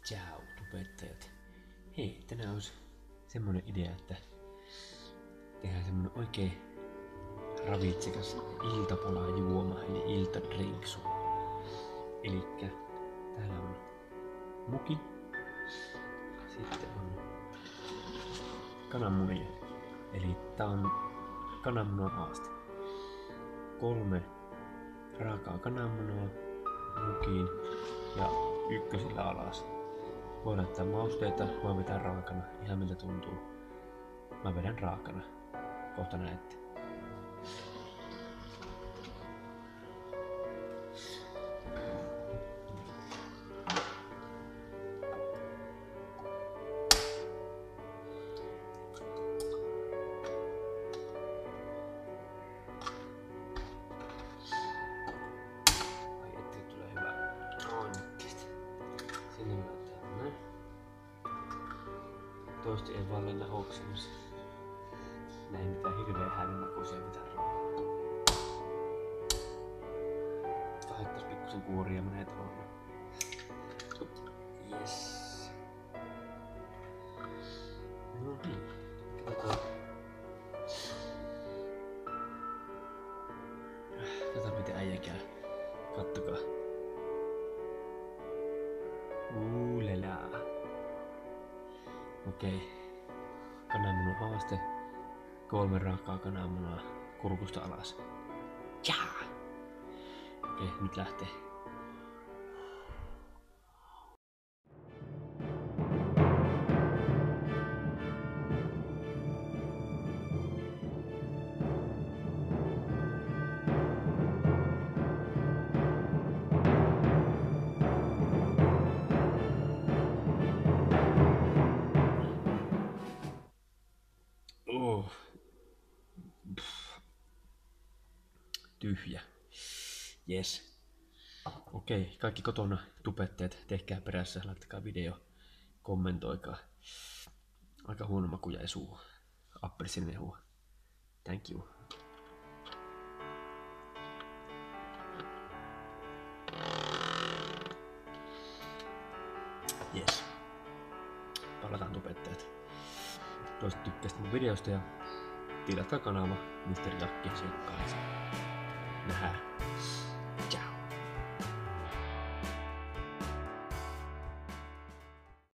Ciao tubettajat. Hei, tänään olisi semmonen idea, että tehdään semmonen oikein ravitsekas iltapalajuoma eli iltadrinksu. Elikkä täällä on muki, sitten on kananmunia, eli tää on kananmunan haaste. 3 raakaa kananmunaa mukiin ja ykkösellä alas. Voi laittaa mausteita, voi vetää raakana, ihan miltä tuntuu. Mä vedän raakana. Kohta näette. Ai ettei tule hyvä. Noin. Sinne laittaa näin. Toisti ei vaan lennä oksennus. Näin mitään hirveä hälymakuisia mitään rahaa. Haittais pikkusen kuoria menee tuolla. Yes. No niin. Katsotaan. Katsotaan miten äijä käy. Kattokaa. Lelaa. Okei. Kananmunan haaste. 3 raakaa kananmunaa kurkusta alas. Jaa! Okei, nyt lähtee. Tyhjä. Jes. Okei, kaikki kotona tubettajat, tehkää perässä, laittakaa video, kommentoikaa. Aika huono maku jäi suuhun. Appelsiinimehua. Thank you. Jes. Palataan tubettajat. Toivottavasti tykkäsit mun videosta ja tilatkaa kanava Mr. Jakki Seikkaisi. Nähdään.